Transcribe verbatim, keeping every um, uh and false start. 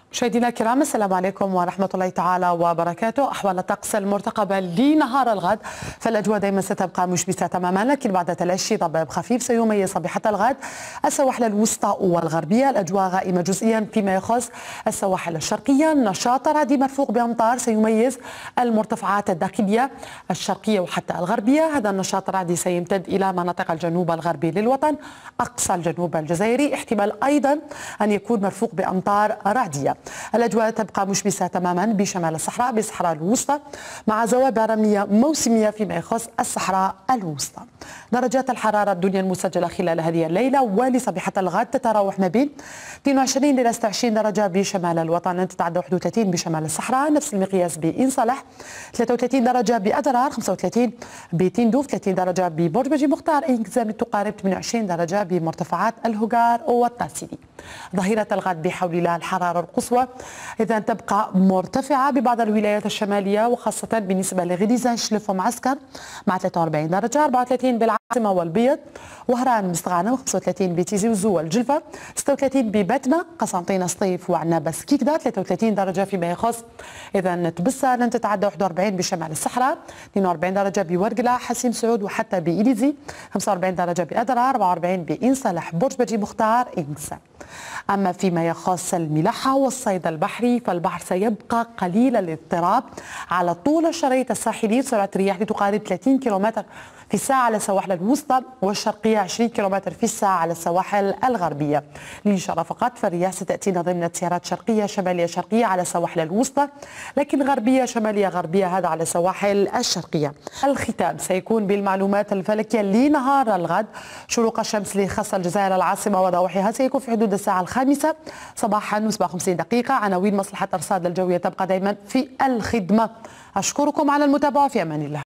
مشاهدينا الكرام، السلام عليكم ورحمة الله تعالى وبركاته. أحوال الطقس المرتقبة لنهار الغد، فالأجواء دائما ستبقى مشمسة تماما، لكن بعد تلاشي ضباب خفيف سيميز صبيحة الغد السواحل الوسطى والغربية. الأجواء غائمة جزئيا فيما يخص السواحل الشرقية، نشاط رعدي مرفوق بأمطار سيميز المرتفعات الداخلية الشرقية وحتى الغربية. هذا النشاط الرعدي سيمتد إلى مناطق الجنوب الغربي للوطن، أقصى الجنوب الجزائري، احتمال أيضا أن يكون مرفوق بأمطار رعدية. الأجواء تبقى مشمسة تماما بشمال الصحراء بالصحراء الوسطى، مع زوابع رملية موسمية فيما يخص الصحراء الوسطى. درجات الحرارة الدنيا المسجلة خلال هذه الليلة ولصبيحة الغد تتراوح ما بين اثنين وعشرين إلى ستة وعشرين درجة بشمال الوطن، لن تتعدى واحد وثلاثين بشمال الصحراء، نفس المقياس بإن صلح، ثلاثة وثلاثين درجة بأدرار، خمسة وثلاثين بتندوف، ثلاثين درجة ببرج بجي مختار، إنكزام تقارب ثمانية وعشرين درجة بمرتفعات الهجار والتاسيدي. ظهيرة الغد بحول الله الحرارة القصوى إذا تبقى مرتفعة ببعض الولايات الشمالية، وخاصة بالنسبة لغديزان، شلف ومعسكر مع ثلاثة وأربعين درجة، أربعة وثلاثين بالعاصمة والبيض، وهران مستغانم، خمسة وثلاثين بتيزي وزو والجلفة، ستة وثلاثين ببتنة، قسنطينة، سطيف وعنابة سكيكدا، ثلاثة وثلاثين درجة فيما يخص إذا تبسة لن تتعدى واحد وأربعين بشمال الصحراء، اثنين وأربعين درجة بورقلة، حسيم سعود وحتى بإليزي، خمسة وأربعين درجة بأدرار، أربعة وأربعين بإن صالح، برج بجي مختار، إنكسا. أما فيما يخص الملاحة والصيد البحري فالبحر سيبقى قليل الاضطراب على طول الشريط الساحلي، سرعة الرياح لتقارب ثلاثين كيلومتر في الساعة على السواحل الوسطى والشرقية، عشرين كيلومتر في الساعة على السواحل الغربية. للإشارة فقط فالرياح ستأتينا ضمن تسيرات شرقية شمالية شرقية على السواحل الوسطى، لكن غربية شمالية غربية هذا على السواحل الشرقية. الختام سيكون بالمعلومات الفلكية لنهار الغد. شروق الشمس لخاصة الجزائر العاصمة وضواحيها سيكون في حدود الساعة الخامسة صباحا وسبعة وخمسين دقيقة. عناوين مصلحة الأرصاد الجوية تبقى دائما في الخدمة. أشكركم على المتابعة، في أمان الله.